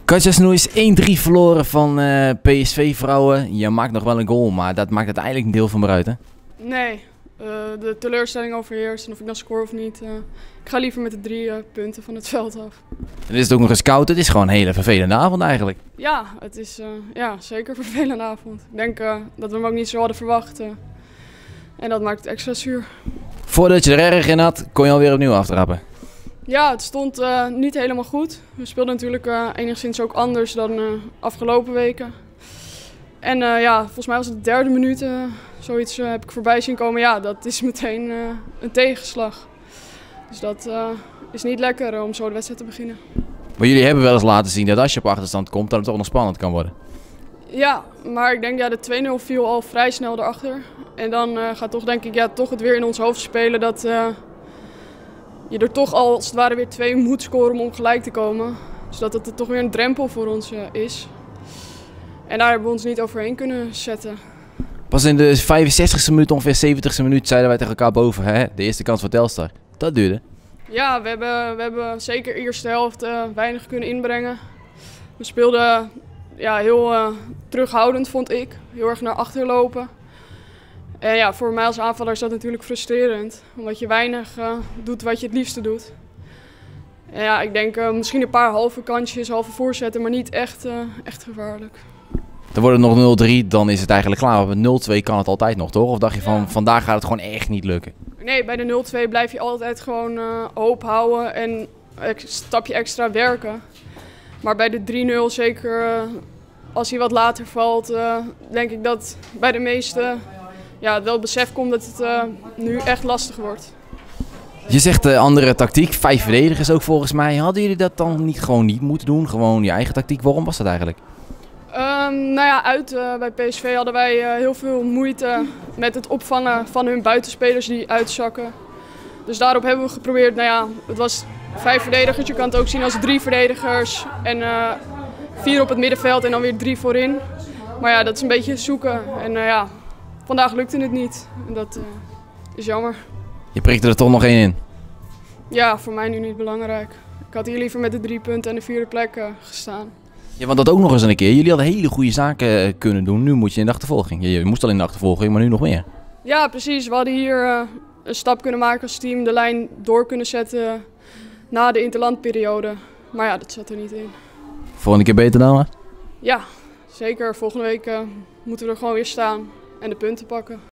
Katja Snoei is 1-3 verloren van PSV-vrouwen. Je maakt nog wel een goal, maar dat maakt uiteindelijk niet heel veel meer uit, hè? Nee, de teleurstelling overheerst en of ik dan score of niet. Ik ga liever met de 3 punten van het veld af. En is het ook nog eens koud. Het is gewoon een hele vervelende avond eigenlijk. Ja, het is zeker een vervelende avond. Ik denk dat we hem ook niet zo hadden verwacht. En dat maakt het extra zuur. Voordat je er erg in had, kon je alweer opnieuw aftrappen. Ja, het stond niet helemaal goed. We speelden natuurlijk enigszins ook anders dan afgelopen weken. En volgens mij was het de derde minuut, zoiets heb ik voorbij zien komen. Ja, dat is meteen een tegenslag. Dus dat is niet lekker om zo de wedstrijd te beginnen. Maar jullie hebben wel eens laten zien dat als je op achterstand komt, dat het toch nog spannend kan worden. Ja, maar ik denk de 2-0 viel al vrij snel erachter. En dan gaat toch denk ik toch het weer in ons hoofd spelen dat je er toch al als het ware weer 2 moet scoren om gelijk te komen. Dus dat het toch weer een drempel voor ons is. En daar hebben we ons niet overheen kunnen zetten. Pas in de 65e minuut, ongeveer 70e minuut, zeiden wij tegen elkaar boven, hè? De eerste kans van Telstar. Dat duurde. Ja, we hebben zeker de eerste helft weinig kunnen inbrengen. We speelden heel terughoudend, vond ik. Heel erg naar achter lopen. En ja, voor mij als aanvaller is dat natuurlijk frustrerend. Omdat je weinig doet wat je het liefste doet. En ja, ik denk misschien een paar halve kansjes, halve voorzetten, maar niet echt gevaarlijk. Dan wordt het nog 0-3, dan is het eigenlijk klaar. Met 0-2 kan het altijd nog, toch? Of dacht je van, vandaag gaat het gewoon echt niet lukken? Nee, bij de 0-2 blijf je altijd gewoon hoop houden en een stapje extra werken. Maar bij de 3-0, zeker als hij wat later valt, denk ik dat bij de meesten wel het besef komt dat het nu echt lastig wordt. Je zegt andere tactiek, 5 verdedigers ook volgens mij. Hadden jullie dat dan niet moeten doen? Gewoon je eigen tactiek, waarom was dat eigenlijk? Bij PSV hadden wij heel veel moeite met het opvangen van hun buitenspelers die uitzakken. Dus daarop hebben we geprobeerd, het was 5 verdedigers, je kan het ook zien als 3 verdedigers en 4 op het middenveld en dan weer 3 voorin. Maar ja, dat is een beetje zoeken en vandaag lukte het niet en dat is jammer. Je prikte er toch nog 1 in? Ja, voor mij nu niet belangrijk. Ik had hier liever met de 3 punten en de 4e plek gestaan. Ja, want dat ook nog eens een keer. Jullie hadden hele goede zaken kunnen doen. Nu moet je in de achtervolging. Je moest al in de achtervolging, maar nu nog meer. Ja, precies. We hadden hier een stap kunnen maken als team. De lijn door kunnen zetten na de interlandperiode. Maar ja, dat zat er niet in. Volgende keer beter dan, hè? Ja, zeker. Volgende week moeten we er gewoon weer staan en de punten pakken.